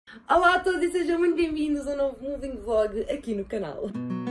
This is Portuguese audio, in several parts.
Olá a todos e sejam muito bem-vindos a um novo Moving Vlog aqui no canal.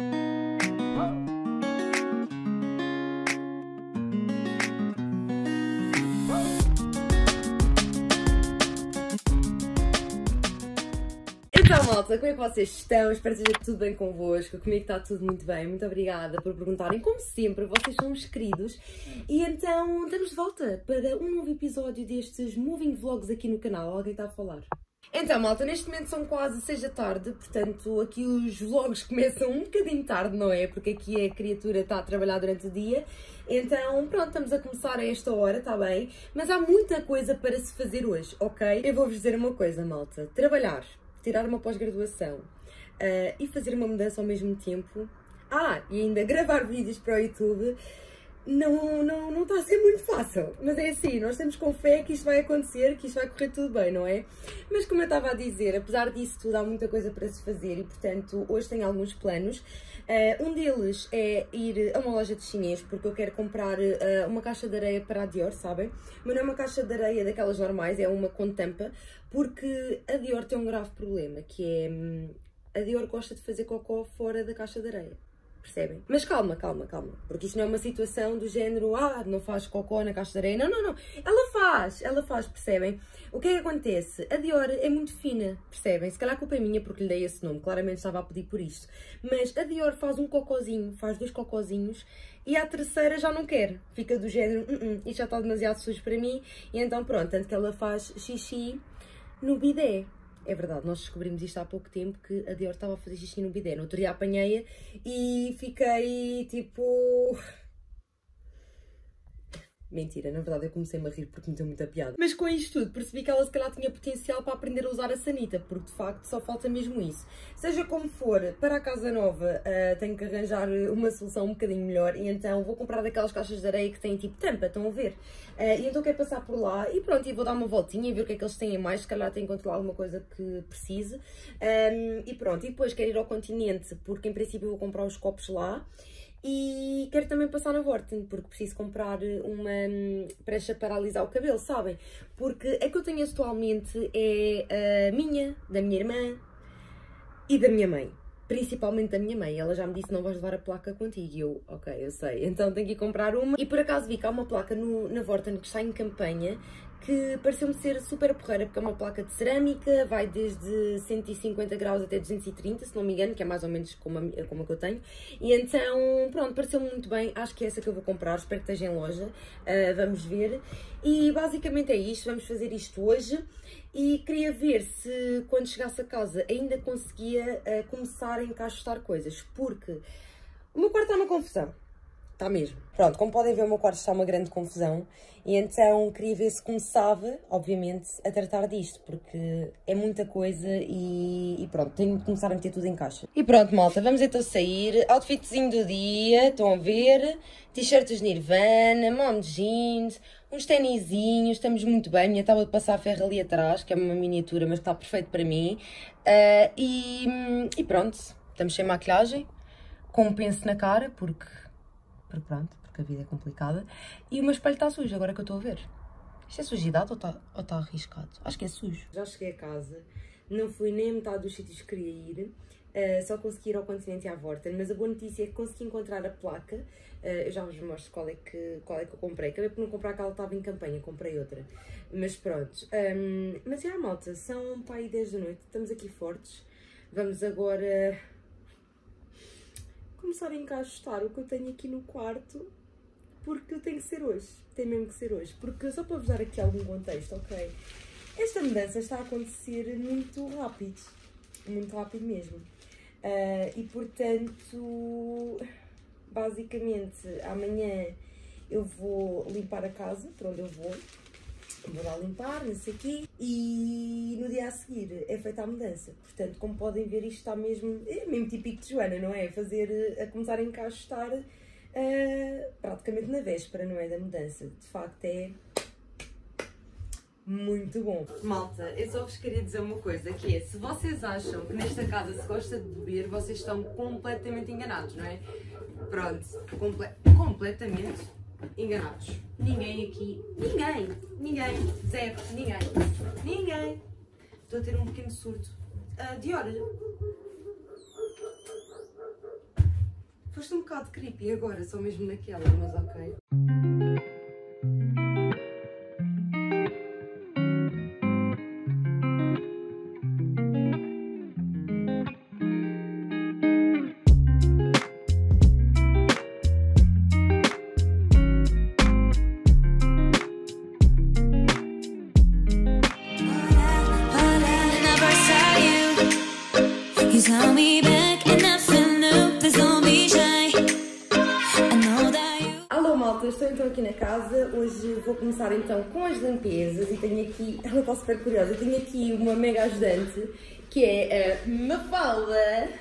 Então malta, como é que vocês estão? Espero que esteja tudo bem convosco, comigo está tudo muito bem, muito obrigada por perguntarem, como sempre, vocês são os queridos. E então estamos de volta para um novo episódio destes Moving Vlogs aqui no canal. Alguém está a falar? Então malta, neste momento são quase 6 da tarde, portanto aqui os vlogs começam um bocadinho tarde, não é? Porque aqui a criatura está a trabalhar durante o dia, então pronto, estamos a começar a esta hora, está bem? Mas há muita coisa para se fazer hoje, ok? Eu vou-vos dizer uma coisa malta, trabalhar, tirar uma pós-graduação e fazer uma mudança ao mesmo tempo, e ainda gravar vídeos para o YouTube, não está a ser muito fácil, mas é assim, nós temos com fé que isto vai acontecer, que isto vai correr tudo bem, não é? Mas como eu estava a dizer, apesar disso tudo há muita coisa para se fazer e portanto hoje tenho alguns planos. Um deles é ir a uma loja de chinês, porque eu quero comprar uma caixa de areia para a Dior, sabem? Mas não é uma caixa de areia daquelas normais, é uma com tampa, porque a Dior tem um grave problema, que é a Dior gosta de fazer cocó fora da caixa de areia. Percebem? Mas calma, porque isto não é uma situação do género, não faz cocó na caixa de areia. Não. Ela faz, percebem? O que é que acontece? A Dior é muito fina, percebem? Se calhar a culpa é minha porque lhe dei esse nome, claramente estava a pedir por isto. Mas a Dior faz um cocózinho, faz 2 cocózinhos e à terceira já não quer. Fica do género, isto já está demasiado sujo para mim. E então pronto, tanto que ela faz xixi no bidé. É verdade, nós descobrimos isto há pouco tempo, que a Dior estava a fazer xixi no bidé. No outro dia apanhei-a e fiquei tipo... Mentira, na verdade eu comecei-me a rir porque me deu muita piada. Mas com isto tudo percebi que ela se calhar tinha potencial para aprender a usar a sanita, porque de facto só falta mesmo isso. Seja como for, para a casa nova tenho que arranjar uma solução um bocadinho melhor e então vou comprar daquelas caixas de areia que têm tipo tampa, estão a ver? E então quero passar por lá e pronto, e vou dar uma voltinha e ver o que é que eles têm mais, se calhar tenho que encontrar alguma coisa que precise. E pronto, e depois quero ir ao Continente, porque em princípio eu vou comprar os copos lá. E quero também passar na Vorten, porque preciso comprar uma prancha para alisar o cabelo, sabem? Porque a que eu tenho atualmente é a minha, da minha irmã e da minha mãe. Principalmente da minha mãe. Ela já me disse, não vais levar a placa contigo. E eu, ok, eu sei. Então tenho que ir comprar uma. E por acaso vi que há uma placa na Vorten que está em campanha, que pareceu-me ser super porreira, porque é uma placa de cerâmica, vai desde 150 graus até 230, se não me engano, que é mais ou menos como a que eu tenho. E então, pronto, pareceu-me muito bem, acho que é essa que eu vou comprar, espero que esteja em loja, vamos ver. E basicamente é isto, vamos fazer isto hoje. E queria ver se, quando chegasse a casa, ainda conseguia começar a encaixotar coisas, porque o meu quarto está uma confusão. Está mesmo. Pronto, como podem ver, o meu quarto está uma grande confusão e então queria ver se começava, obviamente, a tratar disto, porque é muita coisa e pronto, tenho de começar a meter tudo em caixa. E pronto, malta, vamos então sair. Outfitzinho do dia, estão a ver? T-shirts Nirvana, mom jeans, uns tenizinhos, estamos muito bem. Minha tábua de passar ferro ali atrás, que é uma miniatura, mas está perfeito para mim. E pronto, estamos sem maquilhagem, com um penso na cara, porque a vida é complicada. E o meu espelho está sujo, agora que eu estou a ver. Isto é sujidade ou está arriscado? Acho que é sujo. Já cheguei a casa, não fui nem a metade dos sítios que queria ir, só consegui ir ao Continente e à Vorten, mas a boa notícia é que consegui encontrar a placa. Eu já vos mostro qual é que eu comprei. Acabei por não comprar aquela que estava em campanha, comprei outra. Mas pronto. Mas já, malta, são para aí 10 da noite, estamos aqui fortes. Vamos agora começar a encaixotar o que eu tenho aqui no quarto, porque tem que ser hoje, tem mesmo que ser hoje, porque só para vos dar aqui algum contexto, ok? Esta mudança está a acontecer muito rápido mesmo, e portanto, basicamente, amanhã eu vou limpar a casa, para onde eu vou lá limpar, não sei o quê, e no dia a seguir é feita a mudança. Portanto, como podem ver, isto está mesmo, é mesmo típico de Joana, não é? A começar a encaixotar praticamente na véspera, não é? Da mudança. De facto é muito bom. Malta, eu só vos queria dizer uma coisa, que é, se vocês acham que nesta casa se gosta de beber, vocês estão completamente enganados, não é? Pronto, completamente enganados. Ninguém aqui, ninguém, zero, ninguém. Estou a ter um pequeno surto. Dior, foste um bocado creepy agora, só mesmo naquela, mas ok. Alô malta, estou então aqui na casa. Hoje vou começar então com as limpezas e tenho aqui, ela está super curiosa, eu tenho aqui uma mega ajudante que é a Mafalda.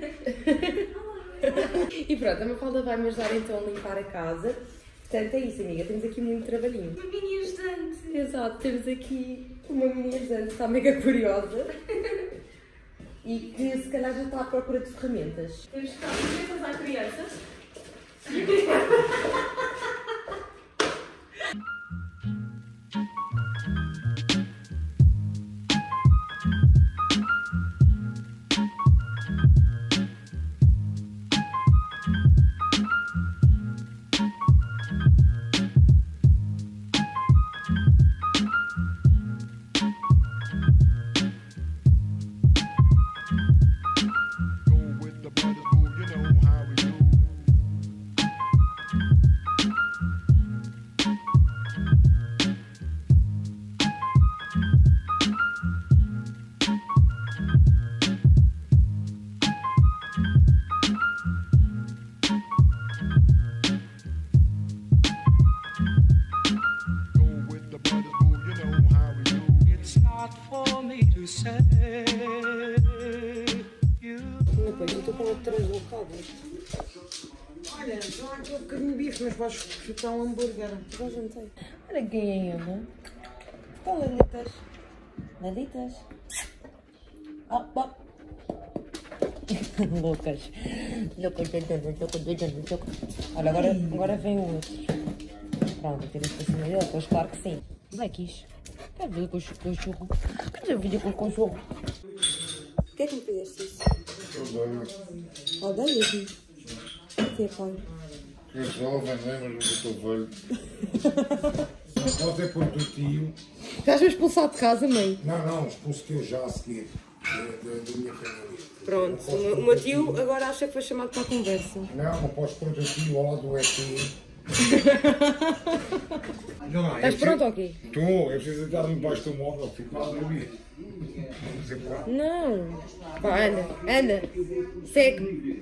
E pronto, a Mafalda vai-me ajudar então a limpar a casa. Portanto é isso, amiga, temos aqui muito trabalhinho. Uma mini ajudante! Exato, temos aqui uma mini ajudante, está mega curiosa. E que se calhar já está à procura de ferramentas. Temos que dar ferramentas à criança. Depois eu estou com outras locadas. Olha, não há aqui um bocadinho de bife, mas vais chutar um hambúrguer. Já jantei. Olha quem é ela. Estão Lelitas. Lelitas. Loucas. Loucas. Olha, agora vem o outro. Pronto, eu tirei para cima dele, pois claro que sim. Blackies. Quer ver com o cachorro? Quer ver vídeo com o cachorro? Porquê é que me fizeste isso? Odeias-me? O que é, pai? Tu és jovem, lembras-me que eu estou velho. Não pode é por teu tio. Estás-me expulsado de casa, mãe? Não, expulso-te eu já a seguir. Da minha família. Pronto, o meu tio agora acha que foi chamado para a conversa. Não posso pôr o teu tio ao lado do ET. Estás pronto ou quê? Estou, eu preciso estar debaixo do móvel, fico lá a dormir. Não. Pá, anda. Segue-me.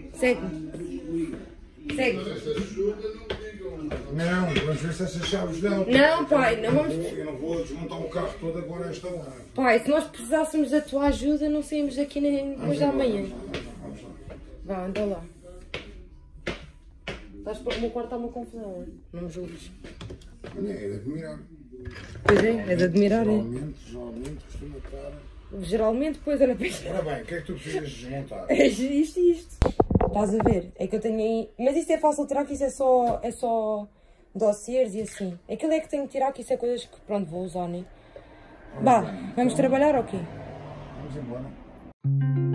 Não, vamos ver se essas chaves dão. Não, pai, não vamos. Eu não vou desmontar o carro todo agora a esta hora. Pai, se nós precisássemos da tua ajuda, não saímos daqui nem depois da manhã. Vamos lá. Vá, anda lá. Estás para o meu quarto, está uma confusão, não me julgues. Olha, é de admirar. Pois é de admirar, é. Geralmente costuma estar. Geralmente, pois era para. Ora bem, o que é que tu precisas desmontar? É isto. Estás a ver? É que eu tenho aí. Mas isto é fácil de tirar, que isso é só dossiers e assim. Aquilo é que tenho que tirar, que isso é coisas que pronto vou usar, né? Vá, vamos trabalhar ou quê? Vamos embora.